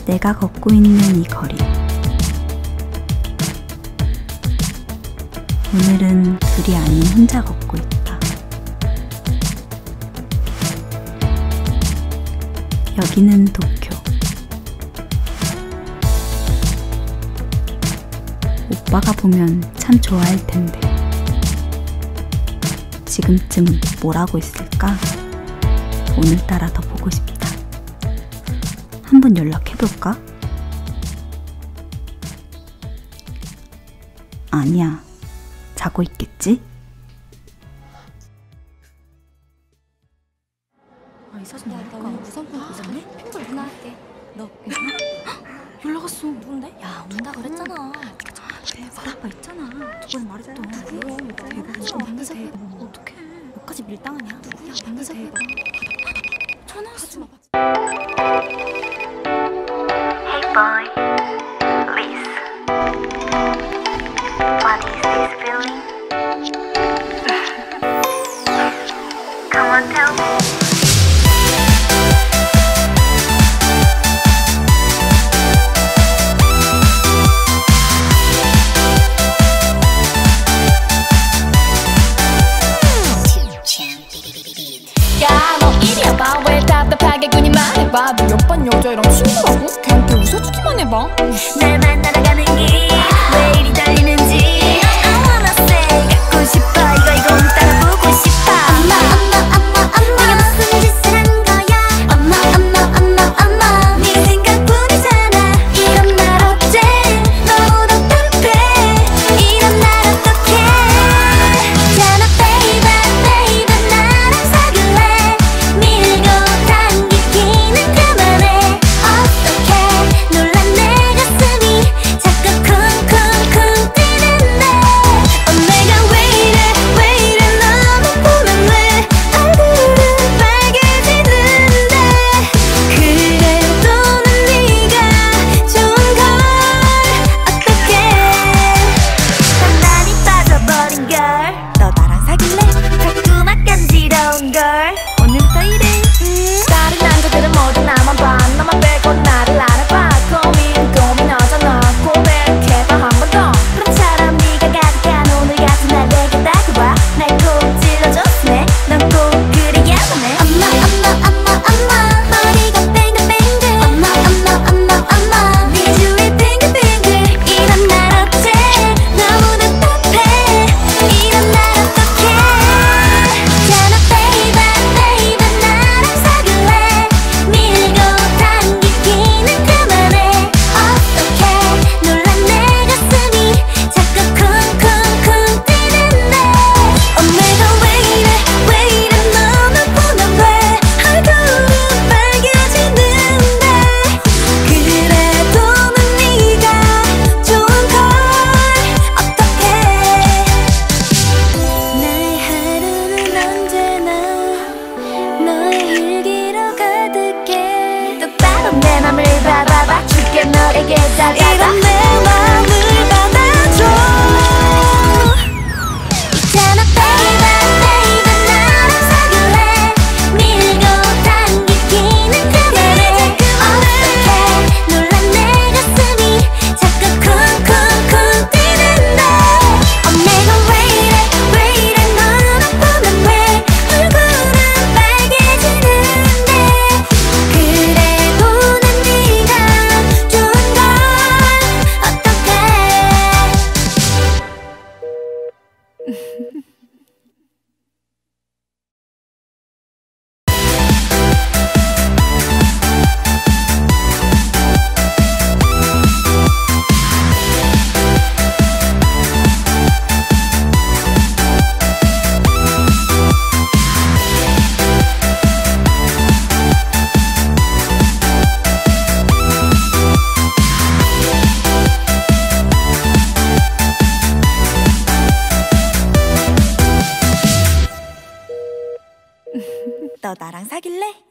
내가 걷고 있는 이 거리. 오늘은 둘이 아닌 혼자 걷고 있다. 여기는 도쿄. 오빠가 보면 참 좋아할 텐데. 지금쯤 뭘 하고 있을까? 오늘따라 더 보고 싶다. 한번 연락해볼까? 아니야, 자고 있겠지? 이 사진 나 우선 보고 있었네? 핑걸 전화할게. 너 괜찮아? 연락 왔어. 누군데? 야, 온다 그랬잖아. 대박. 아빠 있잖아. 누구는 말했잖아. 대박. 만나자. 어떡해. 너까지 밀당하냐? 야, 만나자. 전화 왔어. Hey boy, please. What is this feeling? Come on, tell me. 야, 너 이리 와봐. 왜 답답하게 군이 말해봐. 너 옆반 여자애랑 친구라고? 걔한테 웃어주기만 해봐. 날 만나러 가는 길 왜 이리 떨리는지 I wanna say 갖고 싶어 이거 따라보고 싶어 네가 무슨 짓을 한 거야 네 생각뿐이잖아 이런 날 어째 너무 답답해 이런 날 어떡해 있잖아 baby 나랑 사귈래 밀고 당기기는 그만해 어떡해 놀란 내 가슴이 자꾸 쿵쿵쿵 뛰는데 내가 왜 이래 너만 보면 왜 얼굴은 빨개지는데 그래도 난 네가 좋은 걸 어떡해 단단히 빠져버린 걸 너 나랑 사귈래 자꾸만 간지러운 걸 오늘부터 이래 다른 남자들은 모두 나만 봐. 너만 빼고 나를 알아봐. 고민하잖아. 고백해봐 한 번 더. 그럼처럼 네가 가득한 오늘 같은 날 내게 다가와 날 꼭 찔러줬네 넌 꼭 그래야만 해 엄마 머리가 뱅글뱅글 엄마 네 주위에 빙글빙글 이런 날 어째 너무 답답해 이런 날 어떡해 있잖아 baby 나랑 사귈래 밀고 당기기는 그만해 어떡해 놀란 내 가슴이 자꾸 쿵쿵쿵 뛰는데 내가 왜 이래 너만 보면 왜 얼굴은 빨개지는데 그래도 난 네가 좋은 걸 어떡해 나의 하루는 언제나 너의 일기로 가득해 똑바로 내 맘을 봐봐 줄게 너에게 다가가 이런 내 맘을 받아줘 있잖아 baby 나랑 사귈래 밀고 당기기는 그만해 어떡해 놀란 내 가슴이 자꾸 쿵쿵쿵 뛰는데 내가 왜 이래 너만 보면 왜 얼굴은 빨개지는데 그래도 난 네가 좋은 걸 어떡해 너 나랑 사귈래?